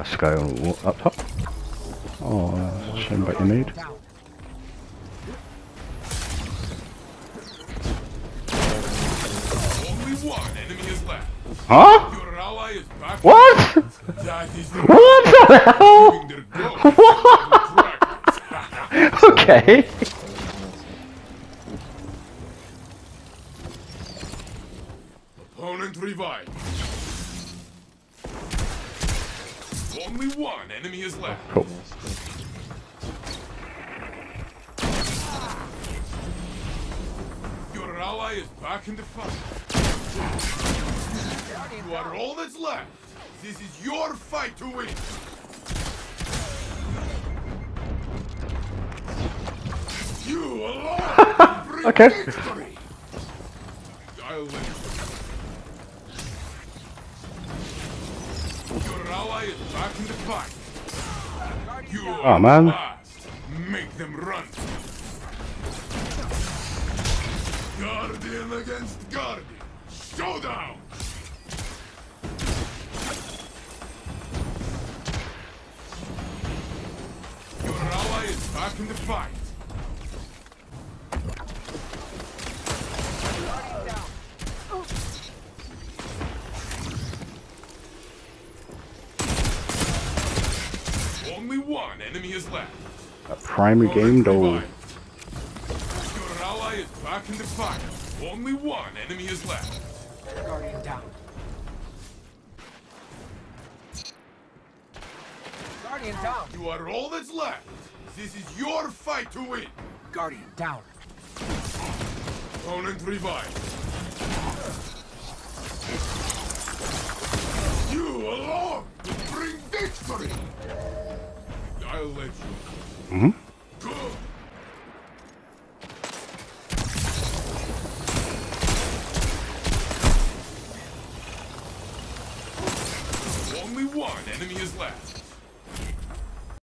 this guy up top. Oh, that's a shame about your need. Only one enemy is left. Huh? Your ally is back. What? That is the What the hell? giving their ghosts Okay. Opponent revived. Only one enemy is left. Cool. Your ally is back in the fight. You are all that's left. This is your fight to win. You alone bring Okay. victory. I'll let you. Your ally is back in the fight. You are Oh man. last. Make them run. Guardian against Guardian. Showdown! Your ally is back in the fight. Only one enemy is left. A primary game though. Your ally is back in the fight. Only one enemy is left. Guardian down. Guardian down. You are all that's left. This is your fight to win. Guardian down. Opponent revived. You alone will bring victory. I'll let you. Mm-hmm. Good. Only one enemy is left.